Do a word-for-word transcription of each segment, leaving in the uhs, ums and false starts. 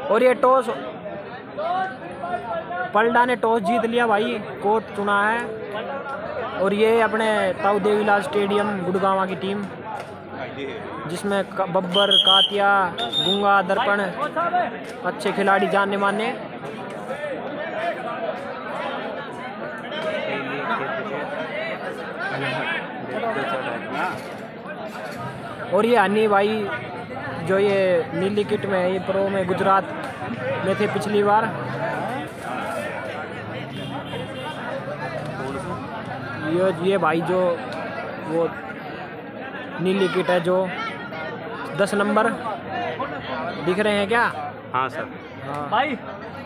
और ये टॉस पलडा ने टॉस जीत लिया भाई, कोर्ट चुना है। और ये अपने ताऊ देवीलाल स्टेडियम गुड़गांव की टीम, जिसमें बब्बर, कातिया, गुंगा, दर्पण अच्छे खिलाड़ी जाने माने। और ये हनी भाई जो ये नीली किट में है, ये प्रो में गुजरात में थे पिछली बार। ये ये भाई जो वो नीली किट है, जो दस नंबर दिख रहे हैं क्या? हाँ सर। हाँ भाई।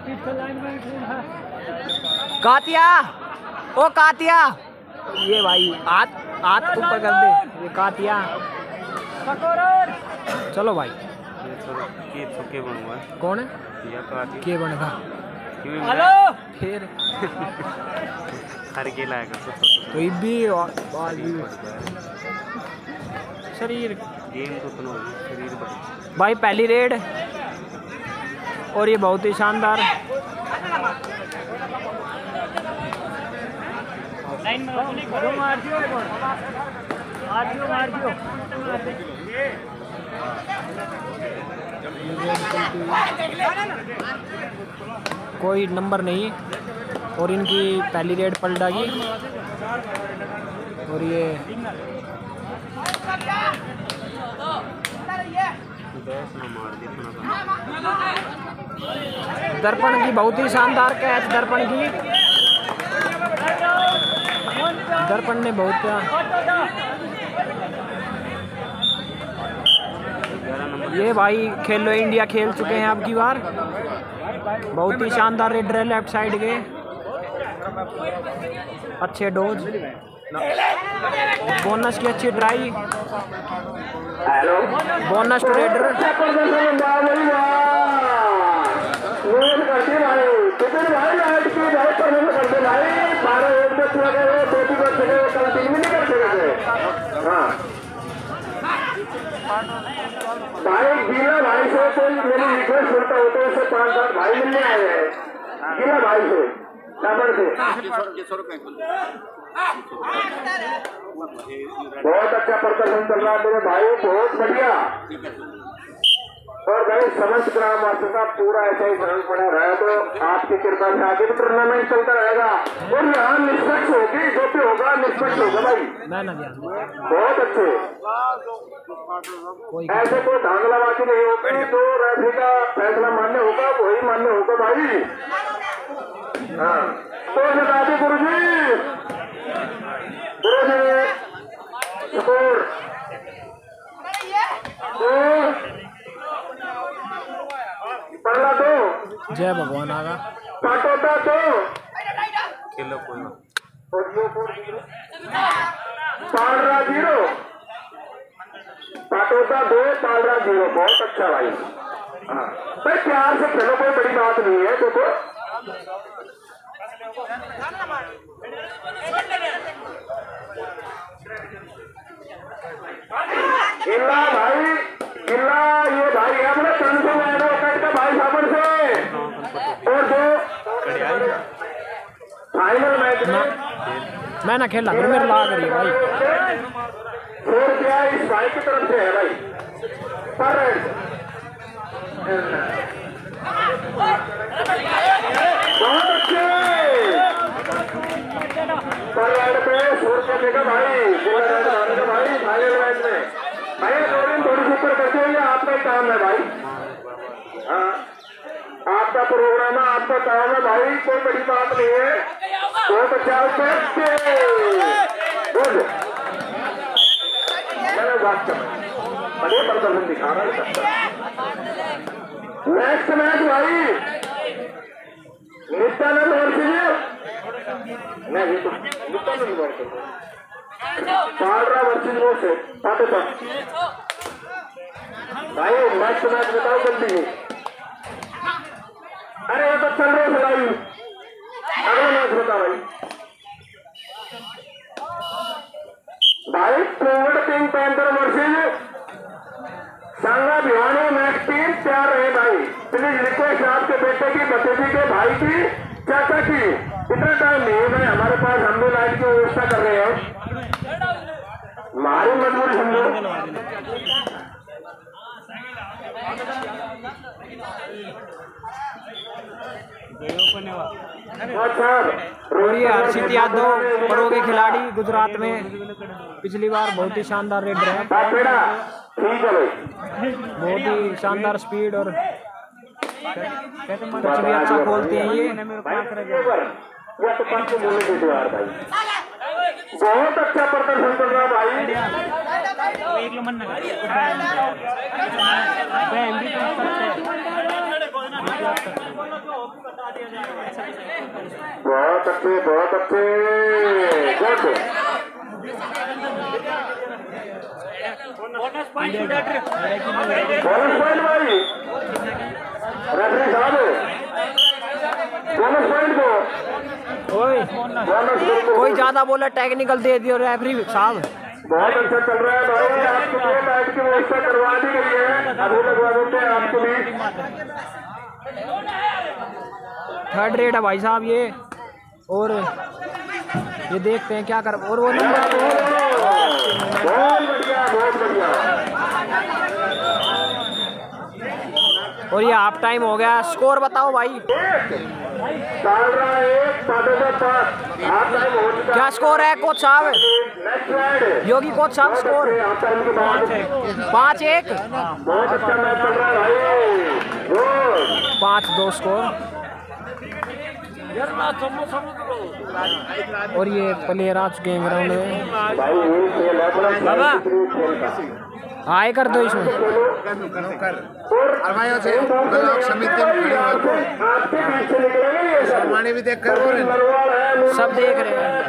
कातिया, ओ कातिया, ये भाई हाथ हाथ ऊपर कर दे, ये कातिया। चलो भाई। ये के बनूंगा। कौन है? के बनेगा? हेलो फिर हर के लायक तो ये भी और भी शरीर गेम तो सुनो, शरीर बढ़े भाई। पहली रेड और ये बहुत ही शानदार। कोई नंबर नहीं, और इनकी पहली रेड पलटा की। और ये दर्पण की बहुत ही शानदार कैच, दर्पण की दर्पण ने बहुत ये भाई खेलो इंडिया खेल चुके हैं अब की बार। बहुत ही शानदार रेड है लेफ्ट साइड के, अच्छे डोज, बोनस की अच्छी ट्राई, बोनस टू रेडर। भाई गीला भाई से कोई मेरी रिक्वेस्ट सुनता हो तो उससे पाँच सात भाई मिलने आए हैं, गीला भाई से टाबर से। बहुत अच्छा प्रदर्शन चल रहा है मेरे भाई, बहुत बढ़िया। और भाई समस्त ग्राम वासियों का पूरा ऐसा ही ध्यान पड़ा रहा तो आपकी कृपा से आगे भी टूर्नामेंट चलता रहेगा। और यहाँ निष्पक्ष होगी, जो भी होगा निष्पक्ष होगा भाई। बहुत अच्छे, ऐसे कोई धांधलाबाजी नहीं होगी। जो रेफरी का फैसला मान्य होगा वही मान्य होगा भाई। हाँ तो दादी गुरु जी, गुरु जी स्कोर पहला दो, जय भगवान आगा पाटोटा दो, खेलो कोई पालरा जीरो, पाटोटा दो, पालरा जीरो। बहुत अच्छा भाई। हाँ भाई प्यार से खेलो, कोई बड़ी बात नहीं है। देखो गिल्ला भाई, गिल्ला ये भाई अपने तीन सौ एडवोकेट का भाई साबर से। और जो फाइनल मैच में मैं ना खेला फिर मेरे लाग रही है भाई। सौ रुपया इस भाई की तरफ से है भाई पर रेड। बहुत अच्छे पर रेड पे सौ रुपया देगा भाई, गिल्ला रेड मारेगा भाई फाइनल मैच में। भाई थोड़ी थोड़ी सी ऊपर करते हुए आपका ही काम है भाई। हाँ आपका प्रोग्राम है, आपका काम है भाई, कोई बड़ी बात नहीं है। बहुत अच्छा बढ़िया प्रदर्शन दिखा रहा है। नेक्स्ट मैच भाई नित्यानंद वर्षी नहीं तो नित्यानंद वर्षी पालरा वर्षी वो से पाते भाई नेक्स्ट मैच बताओ जल्दी। अरे ये तो चल रही लड़ाई, अगला मैच बता भाई। भाई कोविड किंग पैंतर वर्सेज सांगा भिवानी मैच टीम तैयार रहे भाई, प्लीज रिक्वेस्ट आपके बेटे की, भतीजी के, भाई की, चाचा की, इतना टाइम नहीं है हमारे पास, हम भी लाइट की व्यवस्था कर रहे हैं, हमारी मजबूरी समझो। और ये हर्षित यादव प्रो के खिलाड़ी गुजरात में पिछली बार बहुत ही शानदार रेड रहे, बहुत ही शानदार स्पीड और टच भी अच्छा खोलते हैं ये। बहुत अच्छा प्रदर्शन कर रहा भाई, बहुत अच्छे बहुत अच्छे गुड। बोनस पॉइंट भाई, रेफरी साहब बोनस पॉइंट को कोई कोई ज्यादा बोला टेक्निकल दे दियो रेफरी साहब। बहुत अच्छा चल रहा है भाई, आपके लिए लाइट की व्यवस्था करवा दी गई है, अभी लगवा देते हैं आपको भी। थर्ड रेड है भाई साहब ये, और ये देखते हैं क्या कर, और वो नंबर बहुत बढ़िया बहुत बढ़िया। और ये हाफ टाइम हो गया, स्कोर बताओ भाई। डाल रहा है एक पास, हाफ टाइम हो चुका। क्या स्कोर है कोच साहब, योगी कोच साहब? स्कोर पाँच एक, बहुत अच्छा मैच चल रहा है भाई, पाँच दो स्कोर। और ये प्लेयर आ चुके हैं ग्राउंड में, आए कर दो इसमें। भी देख कर सब देख रहे हैं,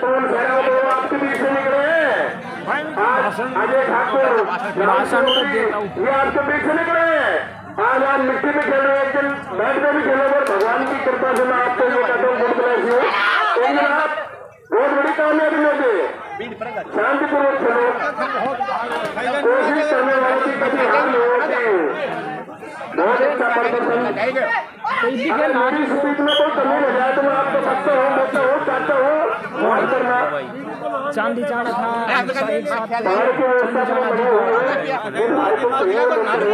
भाषण देता हूँ। ये आपके बीच से निकले हैं, आज आप मिट्टी में खेल रहे हैं, एक दिन बैठ में भी खेलोगे, भगवान की कृपा से मैं आपको ये कहता हूँ बहुत बड़ा आप बहुत बड़ी कामयाबी लेते, शांतिपूर्वक खेलो, कोशिश करने वालों की कभी हार नहीं होती। बहुत अच्छा प्रदर्शन, अगर मेरी स्पीच में कोई कमी हो जाए तो मैं आपको सकता हूँ, बोलता हूँ, चाहता हूँ माफ करना। चांदी चाड़ा था एक साथ, एक साथ बाहर की व्यवस्था में बने हुए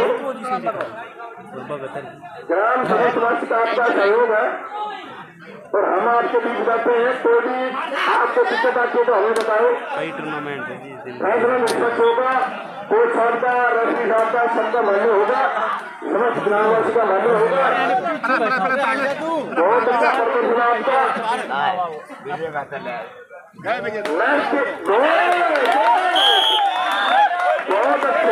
ग्राम सभा ट्रस्ट का आपका सहयोग है और हम आपके बीच बैठे हैं, कोई भी आपको दिक्कत आती है तो हमें बताओ। कई टूर्नामेंट है जी, फैसला निष्पक्ष होगा, कोच साहब का, रेफरी साहब का, सबका मान्य होगा, समस्त ग्रामवासी का मान्य होगा। बहुत अच्छा प्रदर्शन आपका, बहुत अच्छे।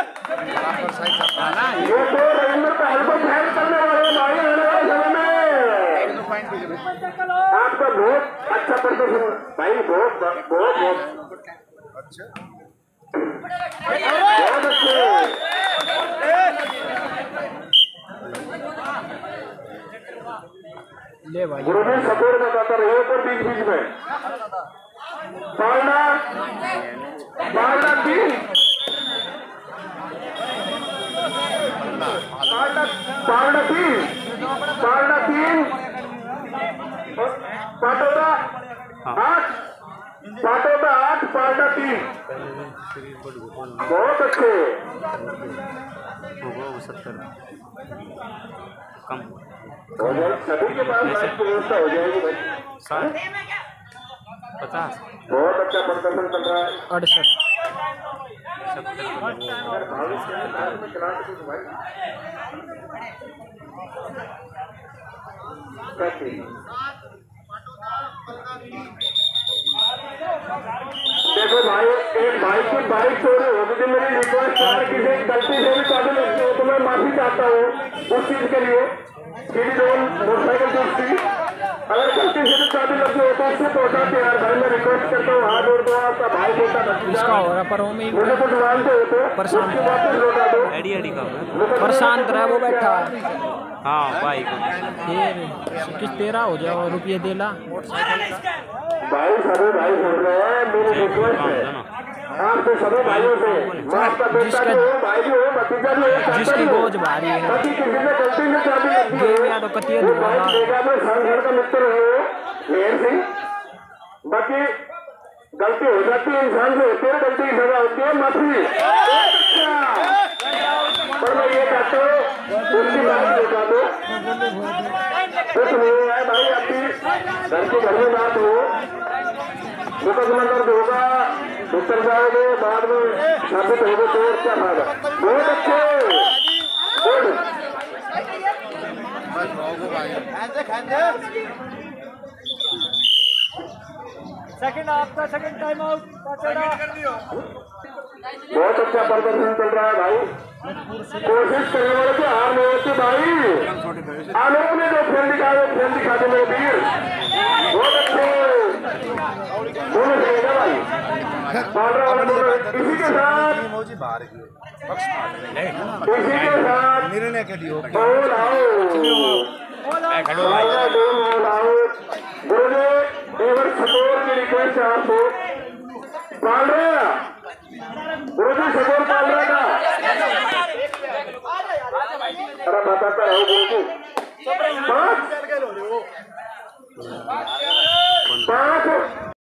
ये तो रविंद्र पहल को फैल करने वाले भाई आने वाले समय में आपका बहुत अच्छा प्रदर्शन भाई, बहुत बहुत बहुत अच्छा, बहुत अच्छे। ले भाई गुरुजी सपोर्ट बताता रहिए तो बीच बीच में पालना पालना तीन पालना पालना तीन पालना तीन पाटोदा आठ पाटोदा आठ पालना तीन, बहुत अच्छे। सत्तर कम हो जाए, सभी के पास लाइट की व्यवस्था हो जाएगी भाई। साठ पचास बहुत अच्छा प्रदर्शन चल रहा है। अड़सठ अगर बाईस के अंदर में चला तो भाई देखो भाई, एक भाई की बाइक चोरी हो गई, मेरी रिक्वेस्ट है किसी गलती से भी चाबी लगती हो तो मैं माफी चाहता हूँ उस चीज के लिए। सीधी जोन मोटरसाइकिल दोस्ती अगर गलती से भी चाबी लगी हो तो उससे पहुंचाते यार भाई, मैं रिक्वेस्ट करता हूँ, हाथ जोड़ दो, आपका भाई बेटा इसका हो रहा पर में मुझे कुछ मानते हो तो परेशान उसकी वापस लौटा दो। एडी एडी का होगा। परेशान रहा वो बैठा हाँ भाई को फिर किस तेरह हो जाओ रुपये देला भाई सभी भाई सुन रहे हैं, मेरी रिक्वेस्ट है ना आपके सभी भाइयों से मैं आपका बेटा भी हूँ, भाई भी हूँ, भतीजा भी हूँ, जिसकी बोझ भारी है, बाकी किसी ने गलती से चाबी रखी है या तो कतिये वो भाई देगा अपने सांसद का मित्र है वो मेहर सिंह। बाकी गलती हो जाती है, इंसान से होती है, गलती की सजा होती है, माफी। पर मैं ये कहता हूँ उसकी बात देखा दो कुछ नहीं है भाई, आपकी घर के घर में बात हो मुकदमा दर्द होगा, उत्तर जाओगे बाद में साबित होगा तो और क्या फायदा। बहुत अच्छे सेकंड आपका सेकंड टाइम आउट। बहुत अच्छा प्रदर्शन चल रहा है भाई, कोशिश करने वाले की हार नहीं होती भाई। आलोक ने जो खेल दिखाया वो खेल दिखा दे मेरे वीर, बहुत अच्छे दोनों खेलेगा भाई। पांड्रा वाला दोनों इसी के साथ इसी के साथ निर्णय के लिए बोल आओ बोल आओ बोले एवर सपोर्ट की रिक्वेस्ट है आपको पांड्रा गुरुजी सपोर्ट पांड्रा का अरे बताता रहो गुरुजी पांच पांच